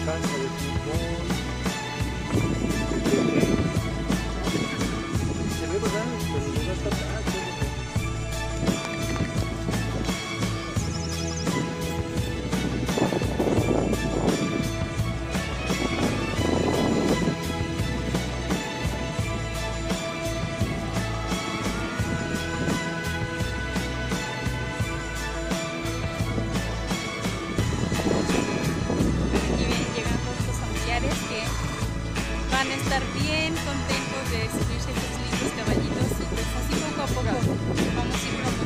cancha de fútbol, de tenis. Se ve verdad, pero el lugar está atrás. Que van a estar bien contentos de subirse estos lindos caballitos y pues así poco a poco vamos a ir